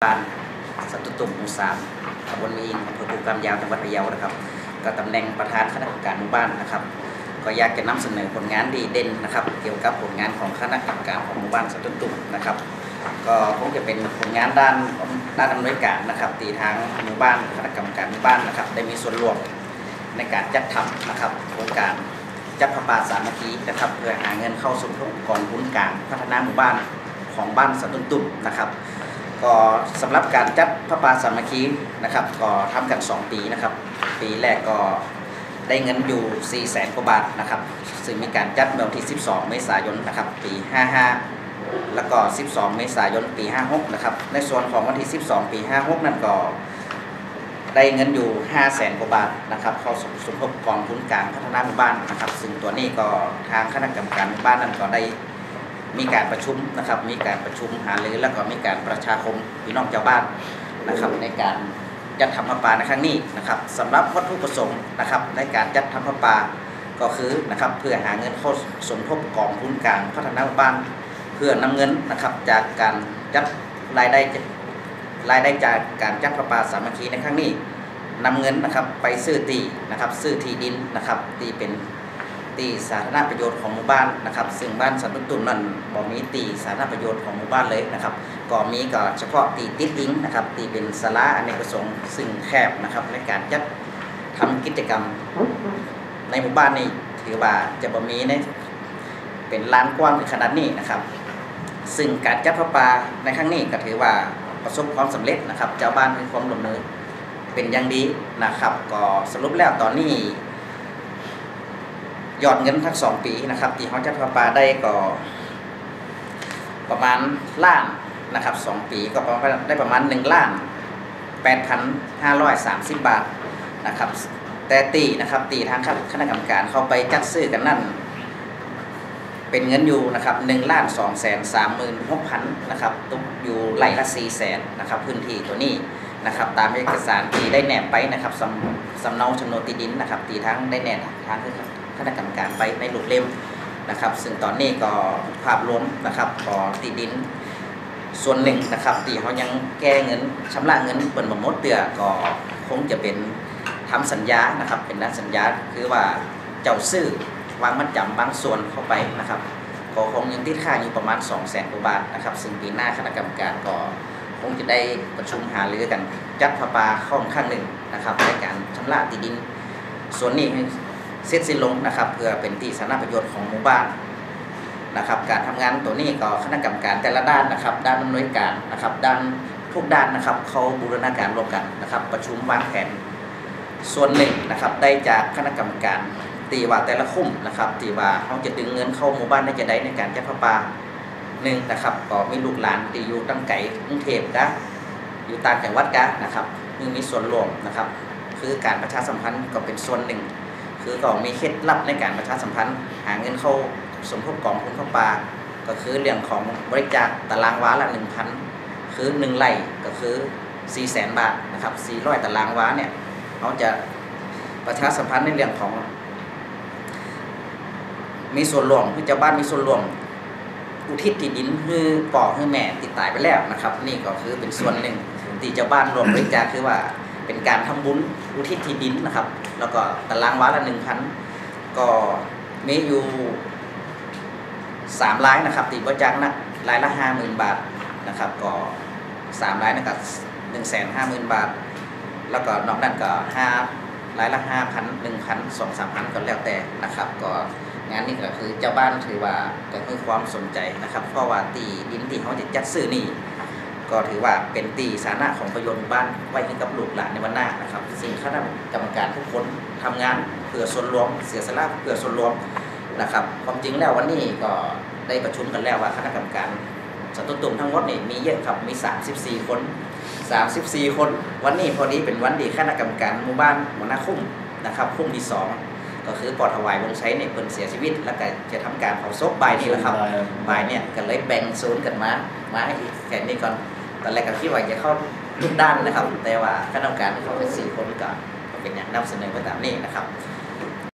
บ้านสัตุตุ่มหมู่3ตำบลมีอิงอำเภอภูกำยาวจังหวัดพะเยานะครับก็ตำแหน่งประธานคณะกรรมการหมู่บ้านนะครับก็อยากจะนำเสนอผลงานดีเด่นนะครับเกี่ยวกับผลงานของคณะกรรมการของหมู่บ้านสัตุตุ่มนะครับก็คงจะเป็นผลงานด้านอำนวยการนะครับตีทางหมู่บ้านคณะกรรมการหมู่บ้านนะครับได้มีส่วนร่วมในการจัดทำนะครับโครงการจัดพระป่าสามัคคีนะครับเพื่อหาเงินเข้าสมทบกองทุนการพัฒนาหมู่บ้านของบ้านสัตุตุ่มนะครับก็สำหรับการจัดพระป่าสามัคคีนะครับก็ทำกัน2 ปีนะครับปีแรกก็ได้เงินอยู่ 400,000 กว่าบาทนะครับซึ่งมีการจัดเมื่อวันที่12 เมษายนนะครับปี55แล้วก็12 เมษายนปี56นะครับในส่วนของวันที่12 ปี56นั่นก็ได้เงินอยู่ 500,000 กว่าบาทนะครับเข้าสมทบกองทุนการพัฒนาหมู่บ้านนะครับซึ่งตัวนี้ก็ทางคณะกรรมการหมู่บ้านนั้นก็ได้มีการประชุมนะครับมีการประชุมหารือแล้วก็มีการประชาคมพี่น้องชาวบ้านนะครับในการจัดทำพระป่าในครั้งนี้นะครับสำหรับวัตถุประสงค์นะครับในการจัดทำพระป่าก็คือนะครับเพื่อหาเงินเข้าสมทบกองทุนการพัฒนาหมู่บ้านเพื่อนำเงินนะครับจากการจัดรายได้จากการจัดพระป่าสามัคคีในครั้งนี้นำเงินนะครับไปซื้อตีนะครับซื้อที่ดินนะครับตีเป็นตีสาธารณประโยชน์ของหมู่บ้านนะครับซึ่งบ้านสันตุตุ่มนั้นบ่มีตีสาธารณประโยชน์ของหมู่บ้านเลยนะครับก็มีก็เฉพาะตีติดอิงนะครับตีเป็นศาลาอเนกประสงค์ซึ่งแคบนะครับในการจัดทำกิจกรรมในหมู่บ้านนี้ถือว่าจะบ่มีในเป็นลานกว้างขนาดนี้นะครับซึ่งการจัดพระป่าในครั้งนี้ก็ถือว่าประสบความสำเร็จนะครับเจ้าบ้านมีความร่วมมือเป็นอย่างดีนะครับก็สรุปแล้วตอนนี้ยอดเงินทั้ง2 ปีนะครับที่เขาจัดพระป่าได้ก็ประมาณล้านนะครับ2 ปีก็ได้ประมาณ1,8,530 บาทนะครับแต่ตีนะครับตีทางคณะกรรมการเข้าไปจัดซื้อกันนั่นเป็นเงินอยู่นะครับ1,236,000นะครับตกอยู่ไร่ละ400,000นะครับพื้นที่ตัวนี้นะครับตามเอกสารที่ได้แนบไปนะครับสำเนาโฉนดที่ดินนะครับที่ทั้งได้แนบทางคณะกรรมการไปในรูปเล่มนะครับซึ่งตอนนี้ก็ภาพรวมนะครับก็ที่ดินส่วนหนึ่งนะครับที่เขายังแก้เงินชำระเงินเปิดบ่หมดเดือก็คงจะเป็นทำสัญญานะครับเป็นนัดสัญญาคือว่าเจ้าซื้อวางมัดจำบางส่วนเข้าไปนะครับก็คงยังติดค่าอยู่ประมาณ200,000 กว่าบาทนะครับซึ่งปีหน้าคณะกรรมการก็คงจะได้ประชุมหารือกันจัดพระป่าข้างหนึ่งนะครับในการชำระที่ดินส่วนนี้เสร็จสิ้นลงนะครับเพื่อเป็นที่สาธารณประโยชน์ของหมู่บ้านนะครับการทำงานตัวนี้ก็คณะกรรมการแต่ละด้านนะครับด้านอำนวยการนะครับด้านทุกด้านนะครับเขาบูรณาการร่วมกันนะครับประชุมวางแผนส่วนหนึ่งนะครับได้จากคณะกรรมการตีว่าแต่ละคุ้มนะครับตีว่าเขาจะดึงเงินเข้าหมู่บ้านได้จะได้ในการจัดพระป่านะครับก็มีลูกหลานที่อยู่ตั้งไกลกรุงเทพนะอยู่ต่างจังหวัดกันนะครับมีส่วนร่วมนะครับคือการประชาสัมพันธ์ก็เป็นส่วนหนึ่งคือก็มีเคล็ดลับในการประชาสัมพันธ์หาเงินเข้าสมทบกองทุนพระป่าก็คือเรื่องของบริจาคตารางวาละ 1,000 คือ1 ไร่ก็คือ 400,000 บาทนะครับ400 ตารางวาเนี่ยเขาจะประชาสัมพันธ์ในเรื่องของมีส่วนร่วมคือเจ้าบ้านมีส่วนร่วมอุทิศที่ดินคือป่อคือแม่ติดตายไปแล้วนะครับนี่ก็คือเป็นส่วนหนึ่งที่เจ้าบ้านรวมบริจาคคือว่าเป็นการทำบุญอุทิศที่ดินนะครับแล้วก็ตารางวาละ 1,000 ก็มีอยู่3 รายนะครับที่บริจาคนะรายละ 50,000 บาทนะครับก็3 รายนะครับ 150,000 บาทแล้วก็นอกนั้นก็รายละ 5,000 1,000 2-3 พันก็แล้วแต่นะครับก็งานนี้ก็คือเจ้าบ้านถือว่าก็คือความสนใจนะครับเพราะว่าตีดินที่เขาจะจัดซื้อนี่ก็ถือว่าเป็นตีสาธารณะของประโยชน์บ้านไว้ให้กับลูกหลานในวันหน้านะครับซึ่งคณะกรรมการทุกคนทำงานเพื่อส่วนรวมเสียสละเพื่อส่วนรวมนะครับความจริงแล้ววันนี้ก็ได้ประชุมกันแล้วว่าคณะกรรมการสันตุตุ่มทั้งหมดนี่มีเยอะครับมี34 คนวันนี้พอดีเป็นวันดีคณะกรรมการหมู่บ้านหัวหน้าคุ้มนะครับคุ้มที่2ก็คือปอถวายวงใช้ในเพิ่นเสียชีวิตแล้วก็จะทำการเผาศพบ่ายนี่แหละครับบ่ายเนี่ยก็เลยแบ่งโซนกันมาให้อีกแค่นี้ก่อนตอนแรกก็คิดว่าจะเข้าทุกด้านนะครับแต่ว่าคณะกรรมการเขาเป็น4 คนก็เป็นอย่างนำเสนอไปตามนี้นะครับ